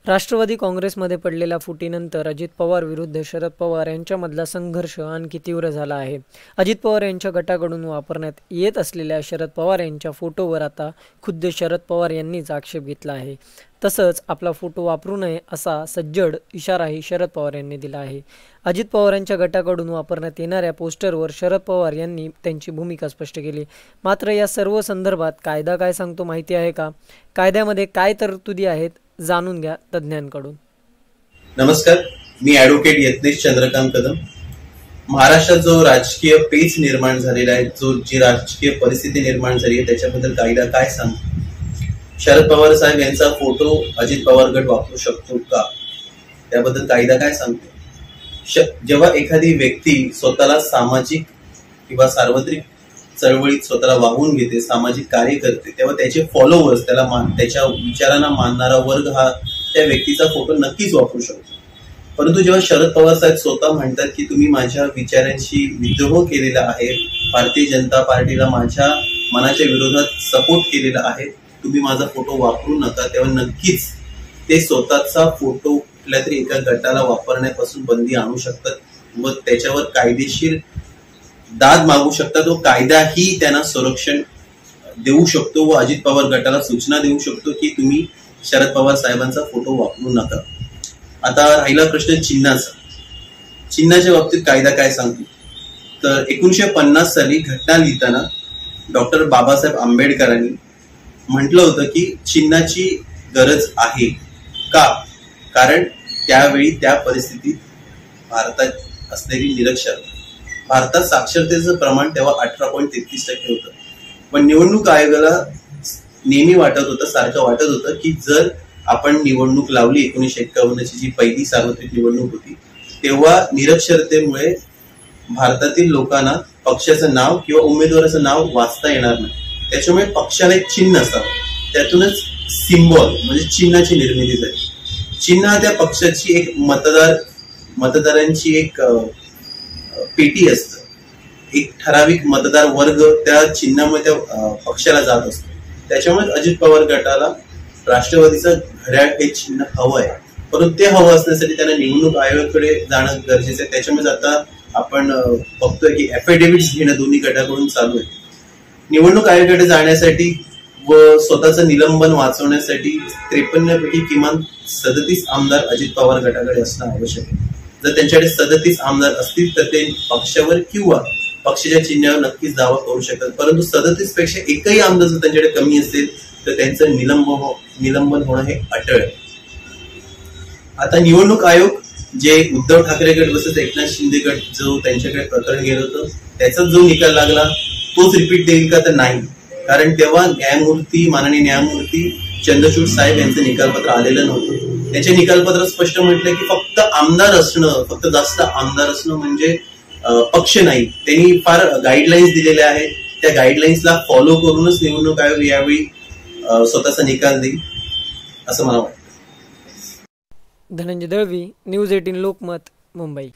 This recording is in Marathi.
राष्ट्रवादी काँग्रेसमध्ये पडलेल्या फुटीनंतर अजित पवार विरुद्ध शरद पवार यांच्यामधला संघर्ष आणखी तीव्र झाला आहे. अजित पवार यांच्या गटाकडून वापरण्यात येत असलेल्या शरद पवार यांच्या फोटोवर आता खुद्द शरद पवार यांनीच आक्षेप घेतला आहे. तसंच आपला फोटो वापरू नये असा सज्जड इशाराही शरद पवार यांनी दिला आहे. अजित पवारांच्या गटाकडून वापरण्यात येणाऱ्या पोस्टरवर शरद पवार यांनी त्यांची भूमिका स्पष्ट केली. मात्र या सर्व संदर्भात कायदा काय सांगतो माहिती आहे का? कायद्यामध्ये काय तरतुदी आहेत जाणून घ्या तज्ज्ञांकडून. नमस्कार, मी ॲडव्होकेट यत्नेश चंद्रकांत कदम. महाराष्ट्रात जो राजकीय पेच निर्माण झालेला आहे, जी राजकीय परिस्थिती निर्माण झाली आहे, त्याच्याबद्दल कायदा काय सांगतो? शरद पवार साहेब यांचा फोटो अजित पवार गट वापरू शकतो का? त्याबद्दल कायदा काय सांगतो? जेव्हा एखादी व्यक्ती स्वतःला सामाजिक किंवा सार्वत्रिक चळवळीत स्वतःला वाहून घेते, सामाजिक कार्य करते, तेव्हा त्याचे फॉलोअर्स, त्याच्या विचारांना मानणारा वर्ग हा त्या व्यक्तीचा फोटो नक्कीच वापरू शकतो. परंतु जेव्हा शरद पवार साहेब स्वतः म्हणतात की तुम्ही माझ्या विचारांशी विद्रोह केलेला आहे, भारतीय जनता पार्टीला माझ्या मनाच्या विरोधात सपोर्ट केलेला आहे, तुम्ही माझा फोटो वापरू नका, तेव्हा नक्कीच ते स्वतःचा फोटो कुठल्या तरी एका गटाला वापरण्यापासून बंदी आणू शकतात व त्याच्यावर कायदेशीर दाद मागू शकतात व कायदाही त्यांना संरक्षण देऊ शकतो व अजित पवार गटाला सूचना देऊ शकतो की तुम्ही शरद पवार साहेबांचा फोटो वापरू नका. आता राहिला प्रश्न चिन्हाचा. चिन्हाच्या बाबतीत कायदा काय सांगतो? तर 1950 साली घटना लिहिताना डॉक्टर बाबासाहेब आंबेडकरांनी म्हटलं होतं की चिन्हाची गरज आहे का? कारण त्यावेळी त्या परिस्थितीत भारतात असलेली निरक्षरता, भारतात साक्षरतेचं प्रमाण तेव्हा 18.33% होतं. पण निवडणूक आयोगाला नेहमी सारखं वाटत होतं की जर आपण निवडणूक लावली 1951ची जी पहिली सार्वत्रिक निवडणूक होती, तेव्हा निरक्षरतेमुळे भारतातील लोकांना पक्षाचं नाव किंवा उमेदवाराचं नाव वाचता येणार नाही. त्याच्यामुळे पक्षाला एक चिन्ह असावं, त्यातूनच सिम्बॉल म्हणजे चिन्हाची निर्मिती झाली. चिन्ह हा त्या पक्षाची एक मतदारांची एक पेटी असतं. एक ठराविक मतदार वर्ग त्या चिन्हामुळे त्या पक्षाला जात असतो. त्याच्यामुळे अजित पवार गटाला राष्ट्रवादीचं घड्याळ हे चिन्ह हवं आहे. परंतु ते हवं असण्यासाठी त्यांना निवडणूक आयोगाकडे जाणं गरजेचं आहे. त्याच्यामुळे आता आपण बघतोय की ॲफिडेव्हिट्स घेणं दोन्ही गटाकडून चालू आहे. निवडणूक आयोगाकडे जाण्यासाठी व स्वतःचं निलंबन वाचवण्यासाठी 53 पैकी किमान 37 आमदार अजित पवार गटाकडे असणं आवश्यक आहे. जर त्यांच्याकडे 37 आमदार असतील तर ते पक्षावर किंवा पक्षाच्या चिन्हावर नक्कीच दावा करू शकतात. परंतु 37 पेक्षा एकही आमदार जर त्यांच्याकडे कमी असेल तर त्यांचं निलंबन होणं हे अटळ आहे. आता निवडणूक आयोग जे उद्धव ठाकरे गट वर्सेस एकनाथ शिंदे गट जो त्यांच्याकडे प्रकरण गेलं होतं, त्याचा जो निकाल लागला तोच रिपीट देईल का? तर नाही. कारण तेव्हा माननीय न्यायमूर्ती चंद्रचूड साहेब यांचं निकालपत्र आलेलं नव्हतं. त्याच्या निकालपत्रात स्पष्ट म्हटलंय की फक्त जास्त आमदार असणं म्हणजे पक्ष नाही. त्यांनी फार गाईडलाईन्स दिलेल्या आहेत. त्या गाईडलाईन्सला फॉलो करूनच निवडणूक आयोग यावेळी स्वतःचा निकाल देईल असं मला वाटतं. धनंजय दळवी, न्यूज 18 लोकमत, मुंबई.